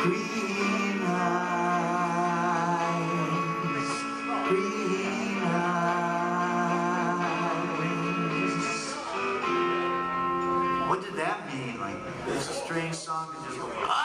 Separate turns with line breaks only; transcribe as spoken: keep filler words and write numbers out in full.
Green eyes, green eyes. What did that mean? Like, it's a strange song to just go, ah!